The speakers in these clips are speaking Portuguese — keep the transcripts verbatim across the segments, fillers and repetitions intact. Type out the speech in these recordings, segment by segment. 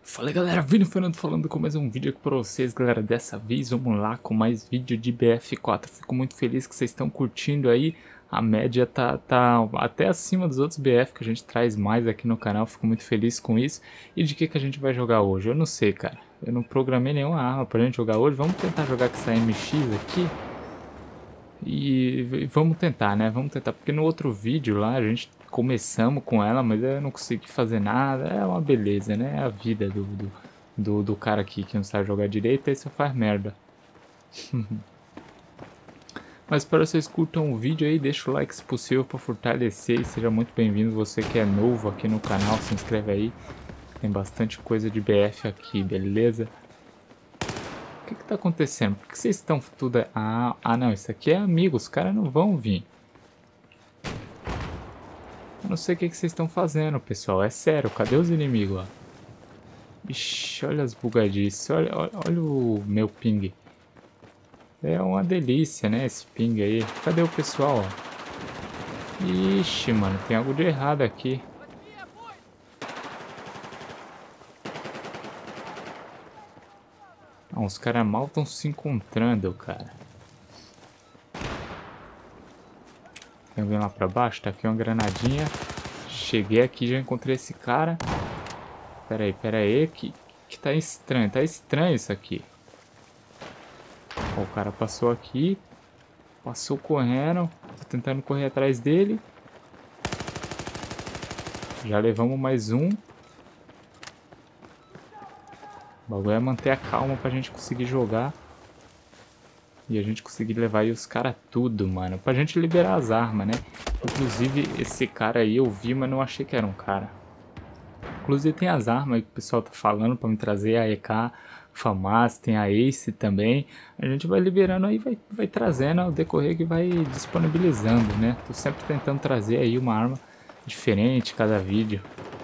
Fala galera, Vini Fernando falando com mais um vídeo aqui pra vocês, galera. Dessa vez vamos lá com mais vídeo de B F quatro. Fico muito feliz que vocês estão curtindo aí. A média tá, tá até acima dos outros B F que a gente traz mais aqui no canal. Fico muito feliz com isso. E de que que a gente vai jogar hoje? Eu não sei, cara. Eu não programei nenhuma arma pra gente jogar hoje. Vamos tentar jogar com essa M X aqui. E, e vamos tentar, né? Vamos tentar, porque no outro vídeo lá a gente começamos com ela, mas eu não consegui fazer nada. É uma beleza, né? É a vida do, do, do, do cara aqui que não sabe jogar direito, aí só faz merda. Mas espero que vocês curtam o vídeo aí, deixa o like se possível para fortalecer e seja muito bem-vindo. Você que é novo aqui no canal, se inscreve aí. Tem bastante coisa de B F aqui, beleza? O que que tá acontecendo? Por que vocês estão tudo... Ah, ah não, isso aqui é amigo, os caras não vão vir. Eu não sei o que que vocês estão fazendo, pessoal, é sério, cadê os inimigos, ó? Ixi, olha as bugadices, olha, olha, olha o meu ping. É uma delícia, né, esse ping aí. Cadê o pessoal, ó? Ixi, mano, tem algo de errado aqui. Ah, os caras mal estão se encontrando, cara. Tem alguém lá pra baixo? Tá aqui uma granadinha. Cheguei aqui, já encontrei esse cara. Pera aí, pera aí, que, que tá estranho, tá estranho isso aqui. Ó, o cara passou aqui. Passou correndo. Tô tentando correr atrás dele. Já levamos mais um. O bagulho é manter a calma pra gente conseguir jogar. E a gente conseguir levar aí os caras tudo, mano. Pra gente liberar as armas, né? Inclusive, esse cara aí eu vi, mas não achei que era um cara. Inclusive tem as armas aí que o pessoal tá falando pra me trazer. A E K, FAMAS, tem a Ace também. A gente vai liberando aí, vai, vai trazendo ao decorrer que vai disponibilizando, né? Tô sempre tentando trazer aí uma arma diferente cada vídeo.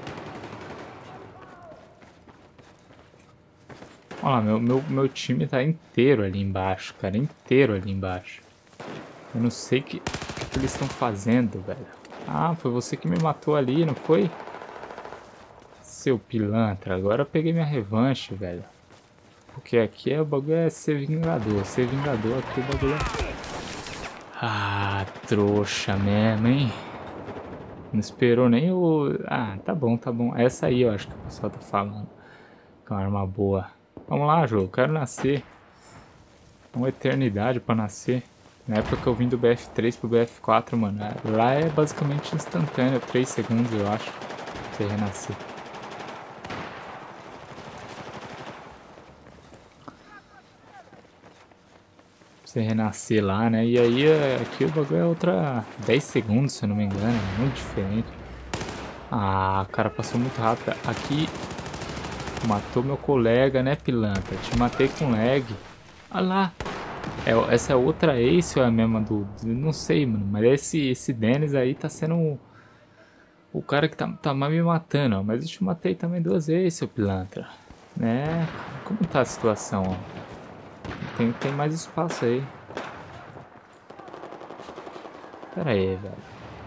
Olha lá, meu, meu, meu time tá inteiro ali embaixo, cara, inteiro ali embaixo. Eu não sei o que, que, que eles estão fazendo, velho. Ah, foi você que me matou ali, não foi? Seu pilantra, agora eu peguei minha revanche, velho. Porque aqui é, o bagulho é ser vingador, ser vingador aqui o bagulho é... Ah, trouxa mesmo, hein? Não esperou nem o... Ah, tá bom, tá bom. Essa aí eu acho que o pessoal tá falando. Que é uma arma boa. Vamos lá, jogo, quero nascer. Uma eternidade pra nascer. Na época que eu vim do B F três pro B F quatro, mano, lá é basicamente instantâneo, três segundos eu acho, pra você renascer. Pra você renascer lá, né? E aí aqui o bagulho é outra dez segundos, se eu não me engano, é muito diferente. Ah, o cara passou muito rápido. Aqui... Matou meu colega, né, pilantra? Te matei com lag. Olha lá. É, essa é outra Ace ou é a mesma do... do não sei, mano. Mas esse, esse Dennis aí tá sendo o, o cara que tá, tá mais me matando, ó. Mas eu te matei também duas vezes, seu pilantra. Né? Como tá a situação, ó? Tem, tem mais espaço aí. Pera aí, velho.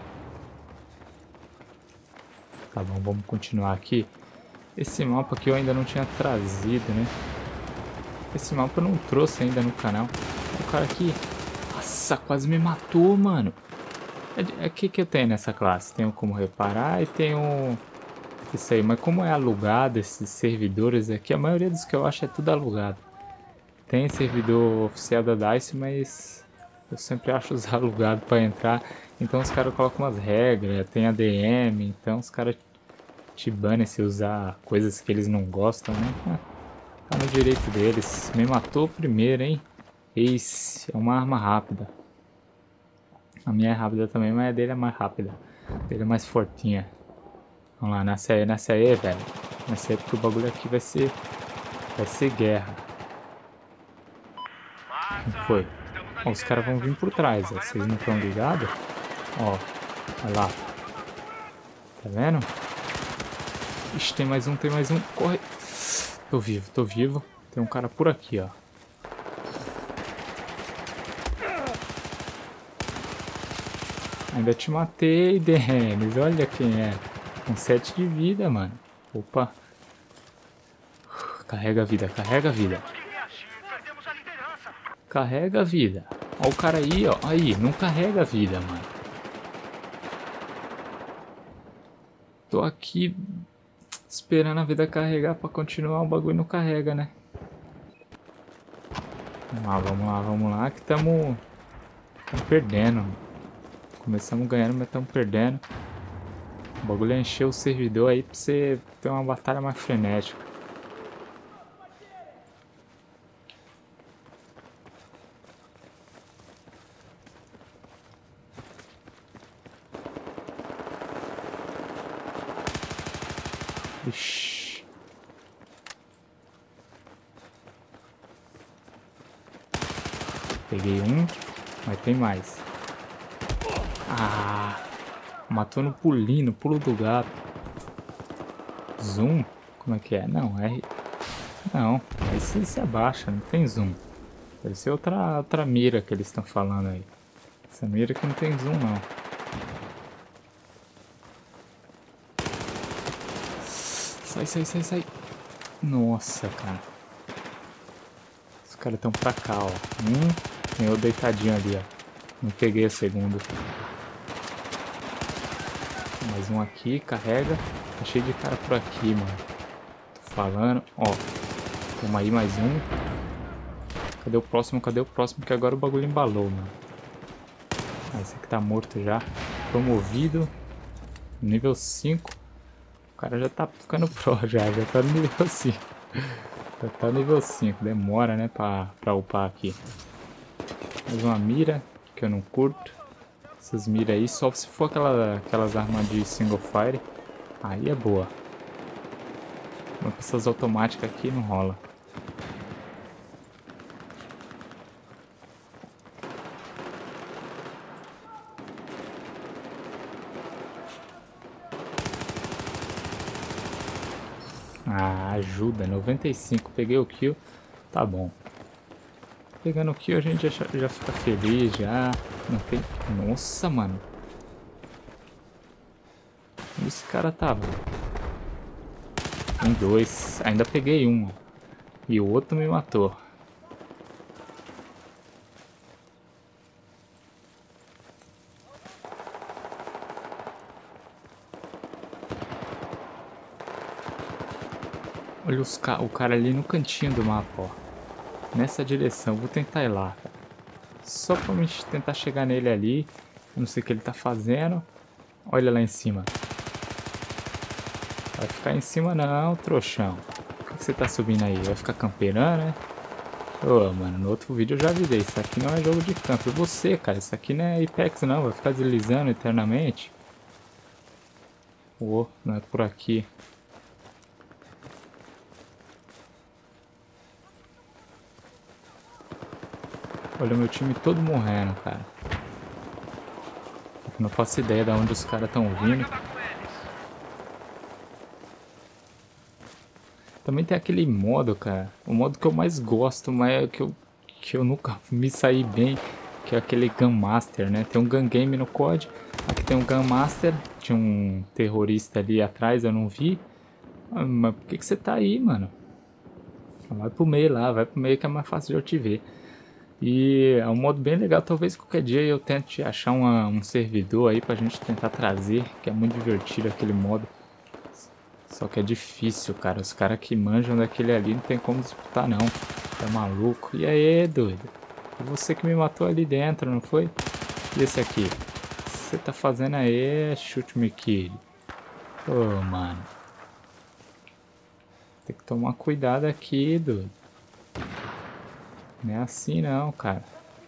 Tá bom, vamos continuar aqui. Esse mapa aqui eu ainda não tinha trazido, né? Esse mapa eu não trouxe ainda no canal. O cara aqui... Nossa, quase me matou, mano. É o que que eu tenho nessa classe? Tenho como reparar e tenho... Isso aí, mas como é alugado esses servidores aqui, a maioria dos que eu acho é tudo alugado. Tem servidor oficial da DICE, mas... Eu sempre acho os alugados pra entrar. Então os caras colocam umas regras, tem A D M, então os caras... te banem se usar coisas que eles não gostam, né? Ah, tá no direito deles. Me matou primeiro, hein? Ace é uma arma rápida. A minha é rápida também, mas a dele é mais rápida. A dele é mais fortinha. Vamos lá, nasce aí, nasce aí, velho. Nasce aí porque o bagulho aqui vai ser... Vai ser guerra. O que foi? Ó, os caras vão vir por trás, ó. Vocês não estão ligados? Ó, olha lá. Tá vendo? Ixi, tem mais um, tem mais um. Corre. Tô vivo, tô vivo. Tem um cara por aqui, ó. Ainda te matei, Dennis. Olha quem é. Com sete de vida, mano. Opa. Carrega a vida, carrega a vida. Carrega a vida. Ó o cara aí, ó. Aí, não carrega a vida, mano. Tô aqui esperando a vida carregar pra continuar. O bagulho não carrega, né? Vamos lá, vamos lá, vamos lá. Que tamo... Tamo perdendo. Começamos ganhando, mas tamo perdendo. O bagulho é encher o servidor aí pra você ter uma batalha mais frenética. Ixi. Peguei um, mas tem mais. Ah, matou no pulinho, no pulo do gato. Zoom? Como é que é? Não, R... Não, aí se, se abaixa, não tem zoom. Deve ser outra, outra mira que eles estão falando aí. Essa mira que não tem zoom, não. Sai, sai, sai, sai. Nossa, cara. Os caras estão pra cá, ó. Um, tem outro deitadinho ali, ó. Não peguei o segundo. Mais um aqui, carrega. Tá cheio de cara por aqui, mano. Tô falando. Ó. Toma aí mais um. Cadê o próximo? Cadê o próximo? Que agora o bagulho embalou, mano. Ah, esse aqui tá morto já. Promovido. Nível cinco. O cara já tá ficando pro já. Já tá no nível cinco. Já tá no nível cinco. Demora, né? Pra, pra upar aqui. Mais uma mira. Que eu não curto. Essas miras aí. Só se for aquela, aquelas armas de single fire. Aí é boa. Mas com essas automáticas aqui não rola. Ah, ajuda. noventa e cinco. Peguei o kill. Tá bom. Pegando o kill a gente já, já fica feliz já. Não tem... Nossa, mano. Onde esse cara tava? Tem dois. Ainda peguei um. E o outro me matou. Olha os ca... o cara ali no cantinho do mapa, ó. Nessa direção. Vou tentar ir lá, cara. Só pra mim tentar chegar nele ali. Eu não sei o que ele tá fazendo. Olha lá em cima. Vai ficar em cima não, trouxão. Por que você tá subindo aí? Vai ficar camperando, né? Ô, oh, mano, no outro vídeo eu já avisei. Isso aqui não é jogo de campo. E você, cara, isso aqui não é Apex não. Vai ficar deslizando eternamente. Ô, oh, não é por aqui. Olha o meu time todo morrendo, cara. Eu não faço ideia de onde os caras estão vindo. Também tem aquele modo, cara. O modo que eu mais gosto, mas que eu, que eu nunca me saí bem. Que é aquele Gun Master, né? Tem um Gun Game no C O D. Aqui tem um Gun Master. Tinha um terrorista ali atrás, eu não vi. Ah, mas por que, que você tá aí, mano? Vai pro meio lá, vai pro meio que é mais fácil de eu te ver. E é um modo bem legal, talvez qualquer dia eu tente achar uma, um servidor aí pra gente tentar trazer, que é muito divertido aquele modo. Só que é difícil, cara, os caras que manjam daquele ali não tem como disputar não, é maluco. E aí, doido? Foi você que me matou ali dentro, não foi? E esse aqui? O que você tá fazendo aí? Shoot me kill. Ô, oh, mano. Tem que tomar cuidado aqui, doido. Não é assim não, cara.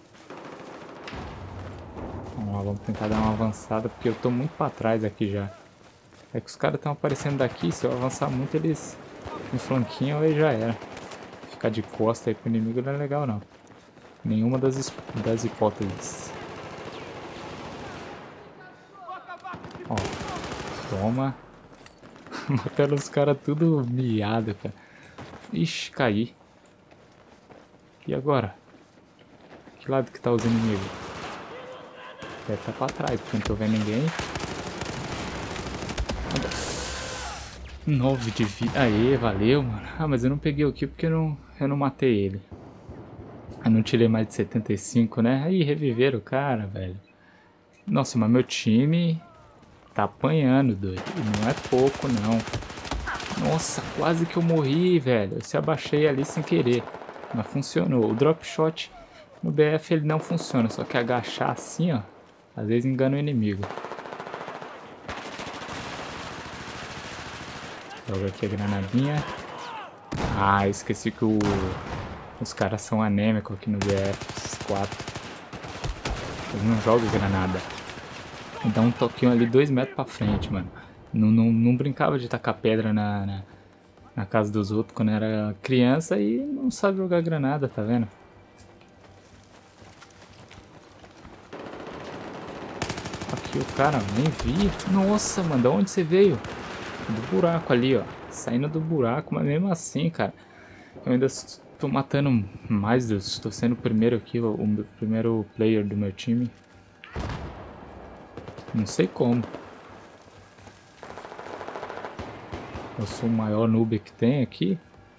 Vamos lá, vamos tentar dar uma avançada, porque eu tô muito pra trás aqui já. É que os caras estão aparecendo daqui, se eu avançar muito eles me flanquinham aí já era. Ficar de costa aí pro inimigo não é legal não. Nenhuma das, das hipóteses. Ó, toma. Matando os caras tudo miado, cara. Ixi, caí. E agora? Que lado que tá os inimigos? Deve estar pra trás, porque não tô vendo ninguém. nove de vida. Aê, valeu, mano. Ah, mas eu não peguei o kill porque eu não, eu não matei ele. Eu não tirei mais de setenta e cinco, né? Aí, reviveram o cara, velho. Nossa, mas meu time tá apanhando, doido. E não é pouco, não. Nossa, quase que eu morri, velho. Eu se abaixei ali sem querer. Mas funcionou. O drop shot no B F ele não funciona. Só que agachar assim, ó, às vezes engana o inimigo. Joga aqui a granadinha. Ah, esqueci que o... os caras são anêmicos aqui no B F quatro. Eles não jogam granada. Dá um toquinho ali dois metros pra frente, mano. Não, não, não brincava de tacar pedra na, na, na casa dos outros quando era criança e não sabe jogar granada, tá vendo? Aqui o cara, nem vi. Nossa, mano, de onde você veio? Do buraco ali, ó. Saindo do buraco, mas mesmo assim, cara. Eu ainda tô matando mais, Deus. Tô sendo o primeiro aqui, o, o primeiro player do meu time. Não sei como. Eu sou o maior noob que tem aqui.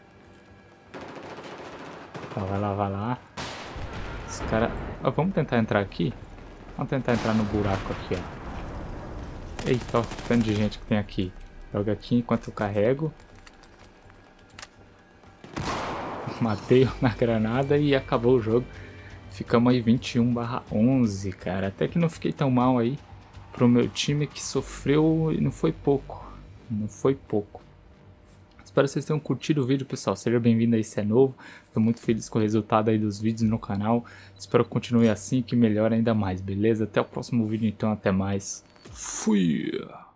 Tá, vai lá, vai lá. Os caras... Ah, vamos tentar entrar aqui? Vamos tentar entrar no buraco aqui, ó. Eita, ó, o tanto de gente que tem aqui. Joga aqui enquanto eu carrego. Matei na granada e acabou o jogo. Ficamos aí vinte e um barra onze, cara. Até que não fiquei tão mal aí. Pro meu time que sofreu e não foi pouco. Não foi pouco. Espero que vocês tenham curtido o vídeo, pessoal. Seja bem-vindo aí se é novo. Estou muito feliz com o resultado aí dos vídeos no canal. Espero que continue assim, que melhore ainda mais, beleza? Até o próximo vídeo, então. Até mais. Fui!